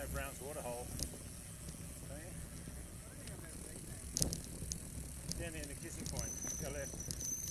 know Brown's Waterhole. Oh, yeah. Down there in the kissing point, go left.